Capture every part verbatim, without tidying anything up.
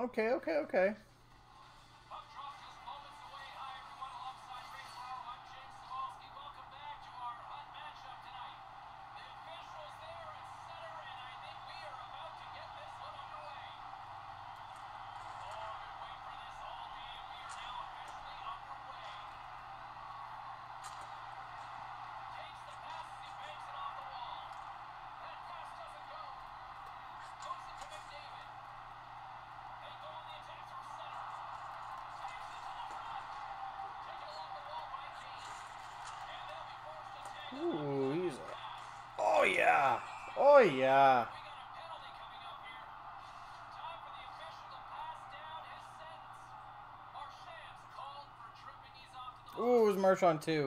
Okay, okay, okay. Ooh, he's... Oh, yeah. Oh, yeah. Ooh, it was Marchand, too.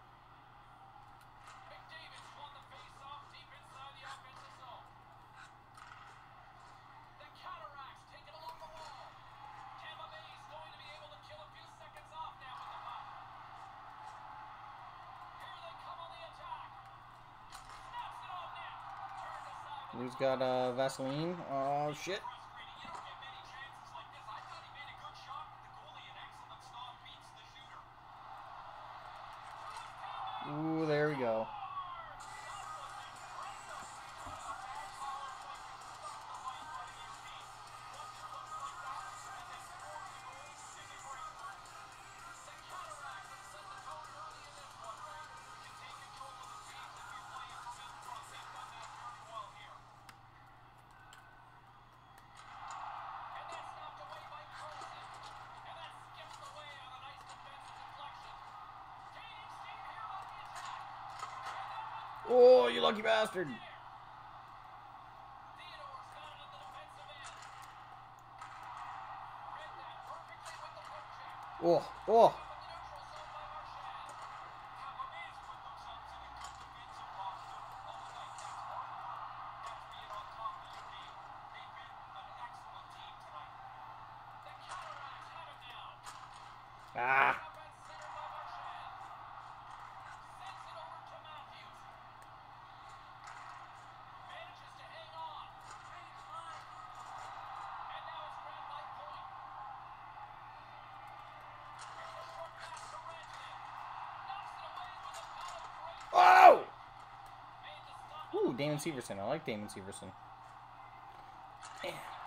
Who's got uh, Vaseline? Oh, shit. Ooh, there we go. Oh, you lucky bastard. Oh, oh. Ah. Oh! Ooh, Damon Severson. I like Damon Severson. Yeah.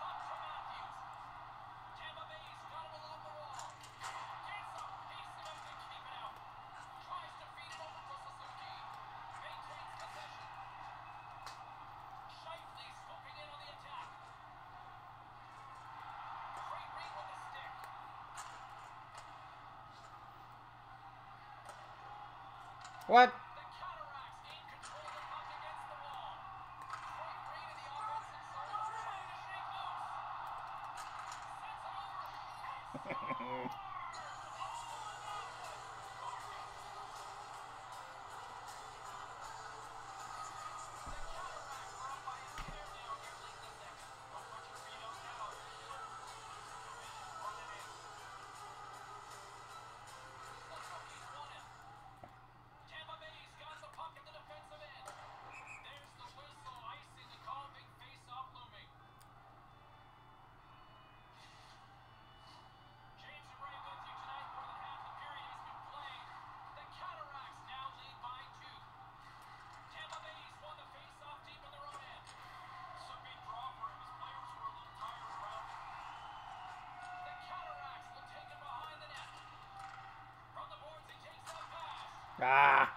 What? Ah.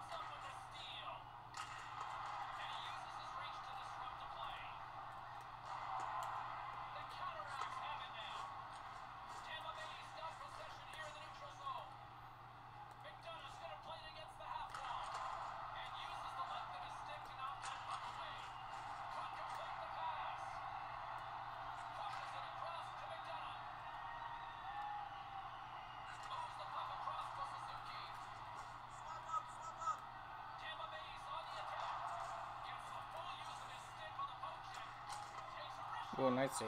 Oh, nice save.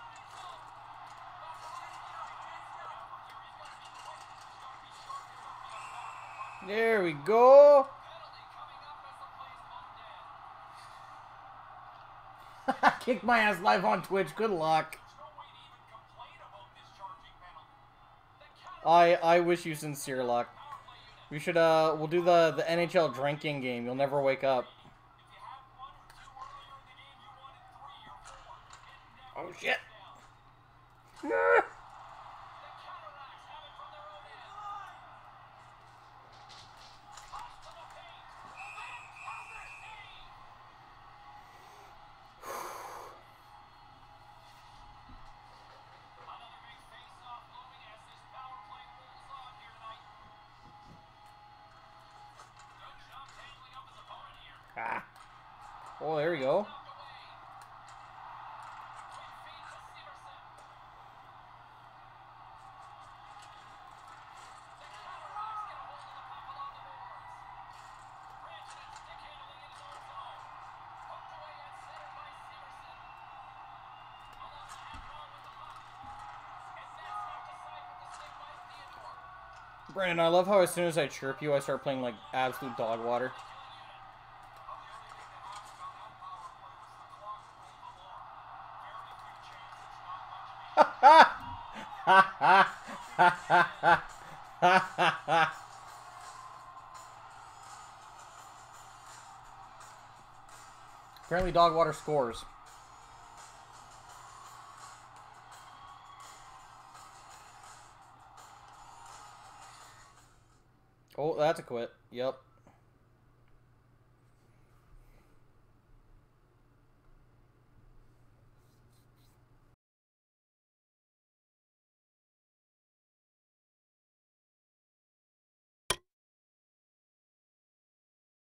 There we go. Kick my ass live on Twitch. Good luck. I I wish you sincere luck. We should uh we'll do the the N H L drinking game. You'll never wake up. Oh shit. Ah. Oh, there we go. Brandon, I love how as soon as I chirp you, I start playing like absolute dog water. Apparently dog water scores. Oh, that's a quit. Yep.